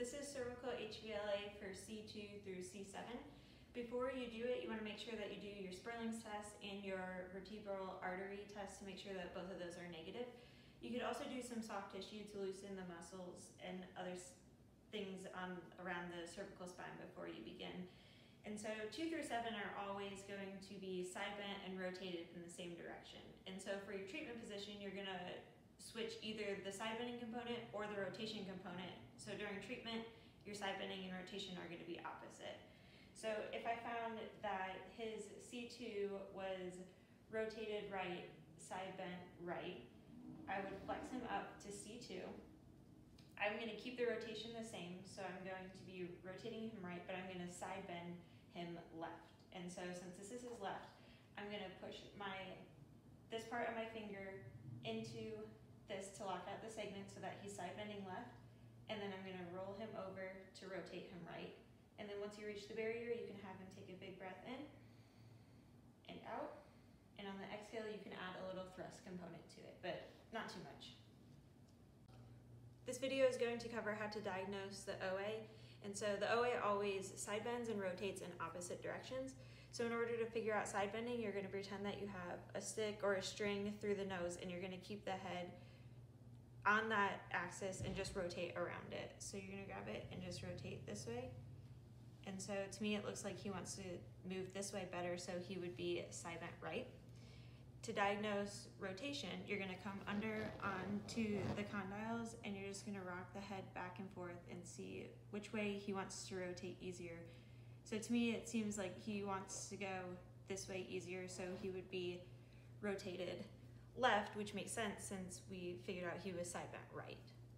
This is cervical HVLA for C2 through C7. Before you do it, you want to make sure that you do your Sperling's test and your vertebral artery test to make sure that both of those are negative. You could also do some soft tissue to loosen the muscles and other things around the cervical spine before you begin. And so 2 through 7 are always going to be side bent and rotated in the same direction. And so for your treatment position, you're going to switch either the side bending component or the rotation component. So during treatment, your side bending and rotation are going to be opposite. So if I found that his C2 was rotated right, side bent right, I would flex him up to C2. I'm going to keep the rotation the same, so I'm going to be rotating him right, but I'm going to side bend him left. And so since this is his left, I'm going to push this part of my finger into this to lock out the segment so that he's side bending left, and then I'm going to roll him over to rotate him right. And then once you reach the barrier, you can have him take a big breath in and out. And on the exhale, you can add a little thrust component to it, but not too much. This video is going to cover how to diagnose the OA. And so the OA always side bends and rotates in opposite directions. So in order to figure out side bending, you're going to pretend that you have a stick or a string through the nose, and you're going to keep the head on that axis and just rotate around it. So you're going to grab it and just rotate this way. And so to me, it looks like he wants to move this way better, so he would be side bent right. To diagnose rotation, you're going to come under onto the condyles, and you're just going to rock the head back and forth and see which way he wants to rotate easier. So to me, it seems like he wants to go this way easier, so he would be rotated left, which makes sense since we figured out he was side bent right.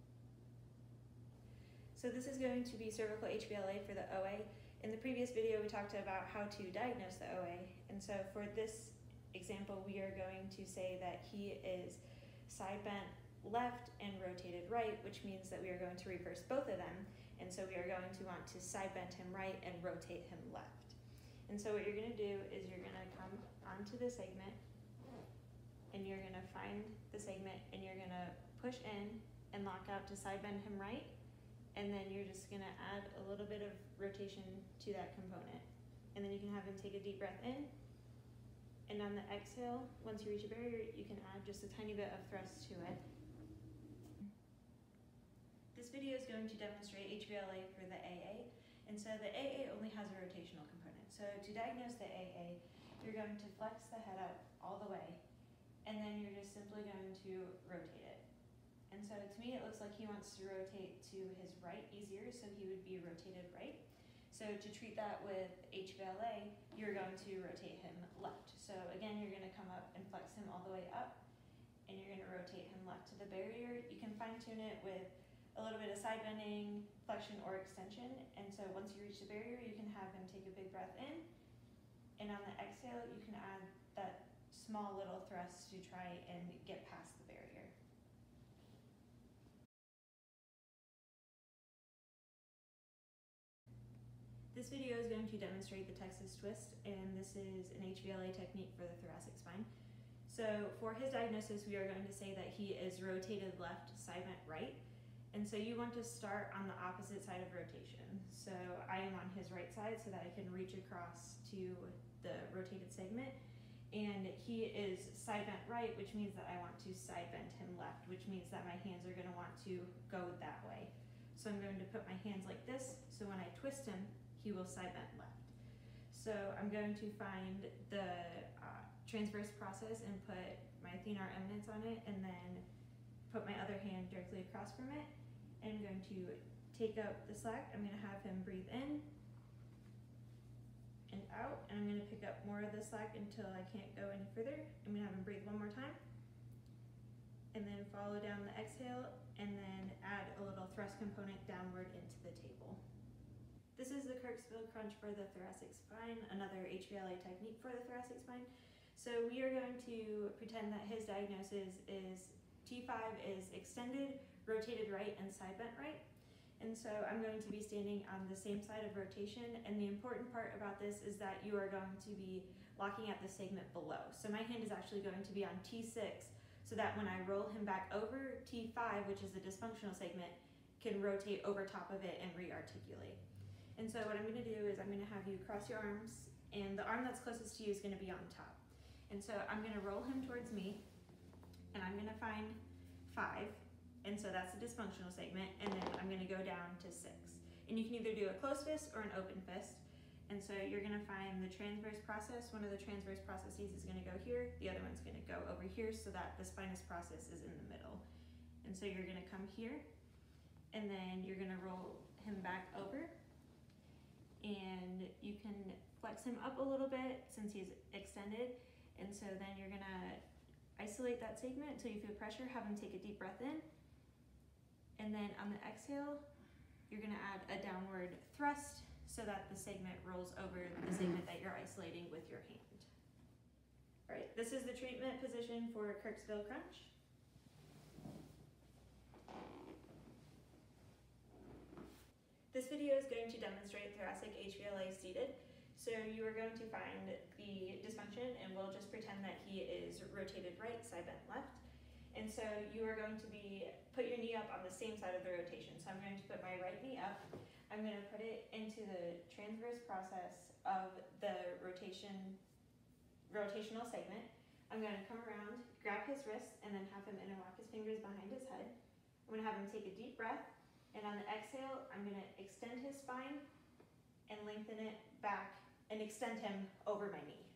So this is going to be cervical HVLA for the OA. In the previous video, we talked about how to diagnose the OA, and so for this example, we are going to say that he is side bent left and rotated right, which means that we are going to reverse both of them. And so we are going to want to side bend him right and rotate him left. And so what you're going to do is you're going to come onto the segment, and you're going to find the segment, and you're going to push in and lock out to side bend him right. And then you're just going to add a little bit of rotation to that component. And then you can have him take a deep breath in. And on the exhale, once you reach a barrier, you can add just a tiny bit of thrust to it. This video is going to demonstrate HVLA for the AA. And so the AA only has a rotational component. So to diagnose the AA, you're going to flex the head up all the way, and then you're just simply going to rotate it. And so to me, it looks like he wants to rotate to his right easier, so he would be rotated right. So to treat that with HVLA, you're going to rotate him left. So again, you're going to come up and flex him all the way up, and you're going to rotate him left to the barrier. You can fine tune it with a little bit of side bending, flexion, or extension. And so once you reach the barrier, you can have him take a big breath in. And on the exhale, you can add that small little thrust to try and get past the barrier. This video is going to demonstrate the Texas twist, and this is an HVLA technique for the thoracic spine. So for his diagnosis, we are going to say that he is rotated left, side bent right. And so you want to start on the opposite side of rotation. So I am on his right side so that I can reach across to the rotated segment. And he is side bent right, which means that I want to side bend him left, which means that my hands are going to want to go that way. So I'm going to put my hands like this, so when I twist him, he will side bend left. So I'm going to find the transverse process and put my thenar eminence on it, and then put my other hand directly across from it. And I'm going to take up the slack. I'm going to have him breathe in and out, and I'm going to pick up more of the slack until I can't go any further. I'm going to have him breathe one more time, and then follow down the exhale, and then add a little thrust component downward into the table. This is the Kirksville crunch for the thoracic spine, another HVLA technique for the thoracic spine. So we are going to pretend that his diagnosis is T5 is extended, rotated right, and side bent right. And so I'm going to be standing on the same side of rotation, and the important part about this is that you are going to be locking at the segment below. So my hand is actually going to be on T6, so that when I roll him back over, T5, which is the dysfunctional segment, can rotate over top of it and re-articulate. And so what I'm going to do is I'm going to have you cross your arms, and the arm that's closest to you is going to be on top. And so I'm going to roll him towards me, and I'm going to find 5, and so that's a dysfunctional segment, and then I'm going to go down to 6. And you can either do a closed fist or an open fist. And so you're going to find the transverse process. One of the transverse processes is going to go here, the other one's going to go over here, so that the spinous process is in the middle. And so you're going to come here, and then you're going to roll him back over, and you can flex him up a little bit since he's extended. And so then you're going to isolate that segment until you feel pressure. Have him take a deep breath in, and then on the exhale you're going to add a downward thrust so that the segment rolls over the segment that you're isolating with your hand. All right, this is the treatment position for Kirksville crunch. This video is going to demonstrate thoracic HVLA seated. So you are going to find the dysfunction, and we'll just pretend that he is rotated right, side bent left. And so you are going to put your knee up on the same side of the rotation. So I'm going to put my right knee up. I'm going to put it into the transverse process of the rotational segment. I'm going to come around, grab his wrist, and then have him interlock his fingers behind his head. I'm going to have him take a deep breath, and on the exhale, I'm going to extend his spine and lengthen it back and extend him over my knee.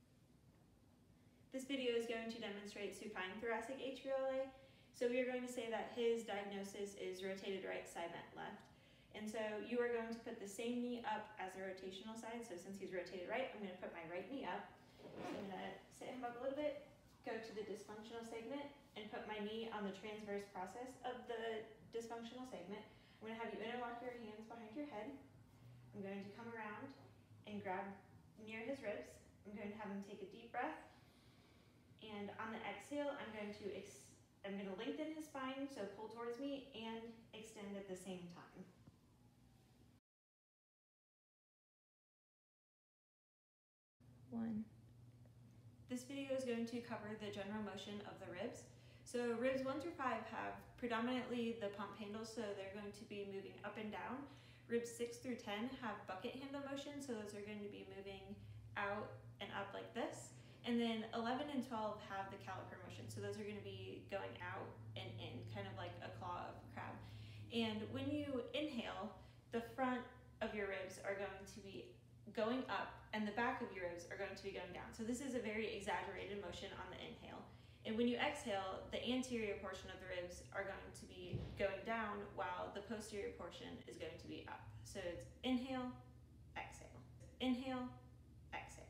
This video is going to demonstrate supine thoracic HVLA. So we are going to say that his diagnosis is rotated right, side bent left. And so you are going to put the same knee up as the rotational side. So since he's rotated right, I'm going to put my right knee up. I'm going to sit him up a little bit, go to the dysfunctional segment, and put my knee on the transverse process of the dysfunctional segment. I'm going to have you interlock your hands behind your head. I'm going to come around and grab near his ribs. I'm going to have him take a deep breath. And on the exhale, I'm going to lengthen his spine, so pull towards me and extend at the same time. This video is going to cover the general motion of the ribs. So ribs 1 through 5 have predominantly the pump handle, so they're going to be moving up and down. Ribs 6 through 10 have bucket handle motion, so those are going to be moving out and up like this. And then 11 and 12 have the caliper motion, so those are going to be going out and in, kind of like a claw of a crab. And when you inhale, the front of your ribs are going to be going up, and the back of your ribs are going to be going down. So this is a very exaggerated motion on the inhale. And when you exhale, the anterior portion of the ribs are going to be going down while the posterior portion is going to be up. So it's inhale, exhale, inhale, exhale.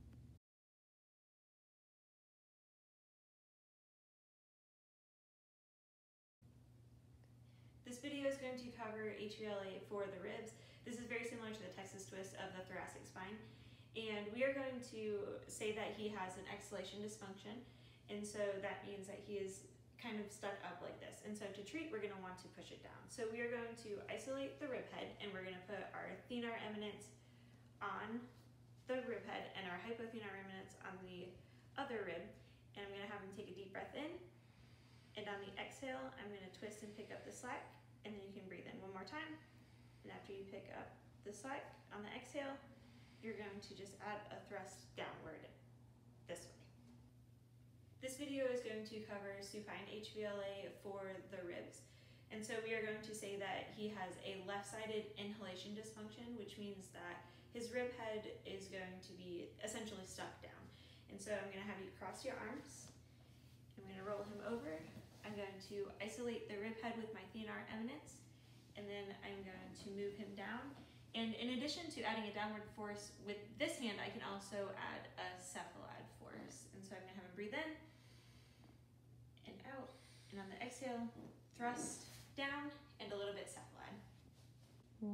This video is going to cover HVLA for the ribs. This is very similar to the Texas twist of the thoracic spine. And we are going to say that he has an exhalation dysfunction. And so that means that he is kind of stuck up like this. And so to treat, we're going to want to push it down. So we are going to isolate the rib head, and we're going to put our thenar eminence on the rib head and our hypothenar eminence on the other rib. And I'm going to have him take a deep breath in. And on the exhale, I'm going to twist and pick up the slack, and then you can breathe in one more time. And after you pick up the slack on the exhale, you're going to just add a thrust downward this way. This video is going to cover supine HVLA for the ribs. And so we are going to say that he has a left-sided inhalation dysfunction, which means that his rib head is going to be essentially stuck down. And so I'm going to have you cross your arms. I'm going to roll him over. I'm going to isolate the rib head with my thenar eminence, and then I'm going to move him down. And in addition to adding a downward force with this hand, I can also add a cephalad force. And so I'm going to have him breathe in and out, and on the exhale, thrust down and a little bit cephalad. 1.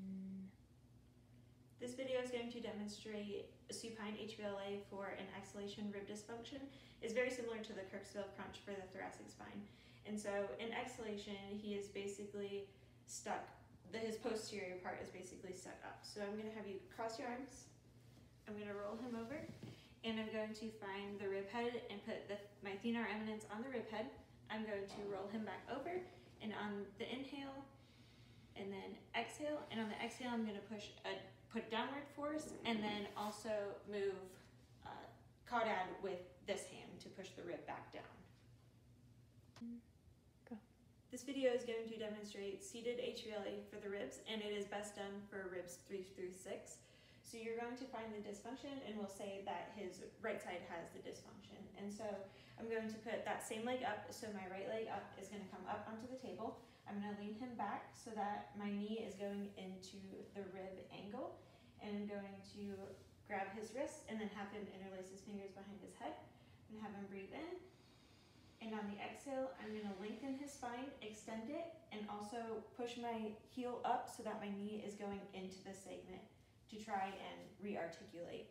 This video is going to demonstrate supine HVLA for an exhalation rib dysfunction. It's very similar to the Kirksville crunch for the thoracic spine. And so in exhalation, he is basically stuck. His posterior part is basically stuck up. So I'm going to have you cross your arms. I'm going to roll him over, and I'm going to find the rib head and put my thenar eminence on the rib head. I'm going to roll him back over, and on the inhale, and then exhale. And on the exhale, I'm going to put downward force, and then also move caudad with this hand to push the rib back down. Go. This video is going to demonstrate seated HVLA for the ribs, and it is best done for ribs 3 through 6. So you're going to find the dysfunction, and we'll say that his right side has the dysfunction. And so I'm going to put that same leg up, so my right leg up is going to come up onto the table. I'm going to lean him back so that my knee is going into the rib angle, and I'm going to grab his wrist and then have him interlace his fingers behind his head and have him breathe in. And on the exhale, I'm going to lengthen his spine, extend it, and also push my heel up so that my knee is going into the segment to try and re-articulate.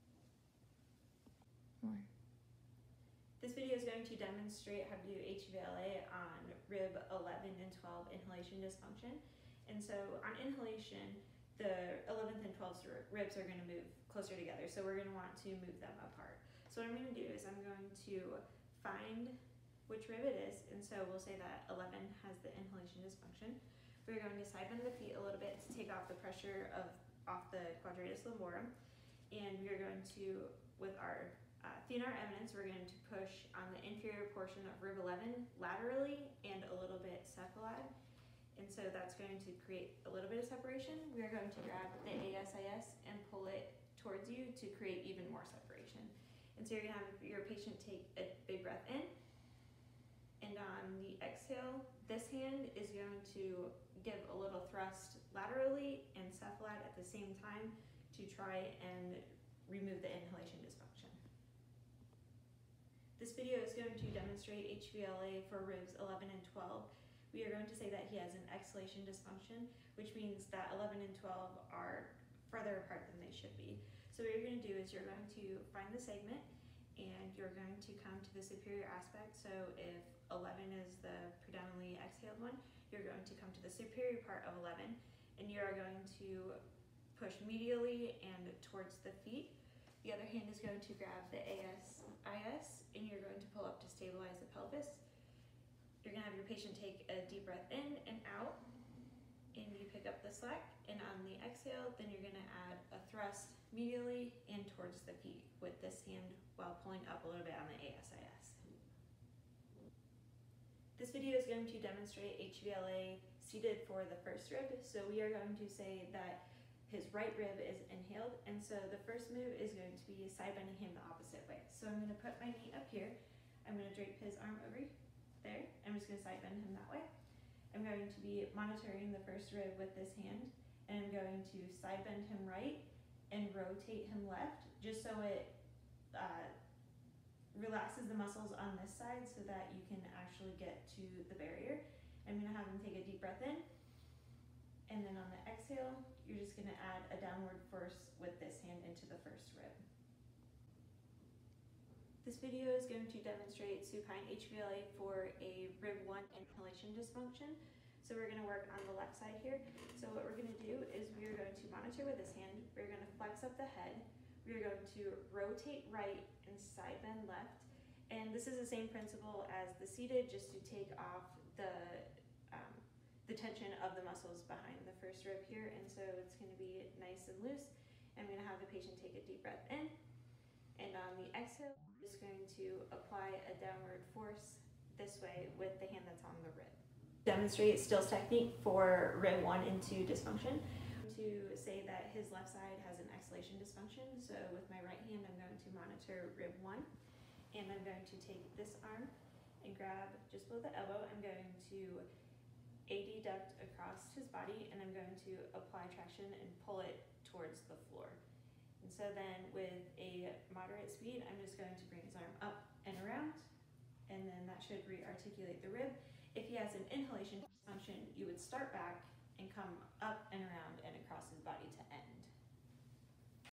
1. This video is going to demonstrate how to do HVLA on rib 11 and 12 inhalation dysfunction. And so on inhalation, the 11th and 12th ribs are going to move closer together, so we're going to want to move them apart. So what I'm going to do is I'm going to find which rib it is, and so we'll say that 11 has the inhalation dysfunction. We're going to side bend the feet a little bit to take off the pressure off the quadratus lumborum, and we're going to, with our thenar eminence, we're going to push on the inferior portion of rib 11 laterally and a little bit cephalad. And so that's going to create a little bit of separation. We are going to grab the ASIS and pull it towards you to create even more separation. And so you're going to have your patient take a big breath in. And on the exhale, this hand is going to give a little thrust laterally and cephalad at the same time to try and remove the inhalation dysfunction. This video is going to demonstrate HVLA for ribs 11 and 12. We are going to say that he has an exhalation dysfunction, which means that 11 and 12 are further apart than they should be. So what you're going to do is you're going to find the segment, and you're going to come to the superior aspect. So if 11 is the predominantly exhaled one, you're going to come to the superior part of 11, and you are going to push medially and towards the feet. The other hand is going to grab the ASIS, and you're going to pull up to stabilize the pelvis. You're going to have your patient take a deep breath in and out, and you pick up the slack. And on the exhale, then you're going to add a thrust medially and towards the feet with this hand while pulling up a little bit on the ASIS. This video is going to demonstrate HVLA seated for the first rib. So we are going to say that his right rib is inhaled, and so the first move is going to be side bending him the opposite way. So I'm going to put my knee up here. I'm going to drape his arm over there. I'm just going to side bend him that way. I'm going to be monitoring the first rib with this hand, and I'm going to side bend him right and rotate him left, just so it relaxes the muscles on this side so that you can actually get to the barrier. I'm going to have him take a deep breath in, and then on the exhale, you're just going to add a downward force with this hand into the first rib. This video is going to demonstrate supine HVLA for a rib 1 inhalation dysfunction. So we're going to work on the left side here. So what we're going to do is we are going to monitor with this hand. We're going to flex up the head. We are going to rotate right and side bend left. And this is the same principle as the seated, just to take off the tension of the muscles behind the first rib here. And so it's going to be nice and loose. I'm going to have the patient take a deep breath in. And on the exhale, I'm just going to apply a downward force this way with the hand that's on the rib. Demonstrate Still's technique for rib 1 and 2 dysfunction. To say that his left side has an exhalation dysfunction. So with my right hand, I'm going to monitor rib 1, and I'm going to take this arm and grab just below the elbow. I'm going to adduct across his body, and I'm going to apply traction and pull it towards the floor. And so then with a moderate speed, I'm just going to bring his arm up and around, and then that should re-articulate the rib. If he has an inhalation dysfunction, you would start back and come up and around and across his body to